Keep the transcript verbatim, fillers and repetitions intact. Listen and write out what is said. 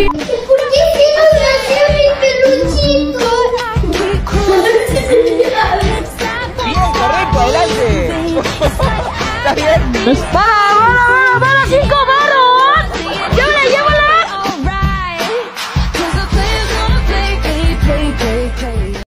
¿Por qué hicieron así a mi peluchito? Bien, correcto, adelante. ¿Está bien? ¡Vamos!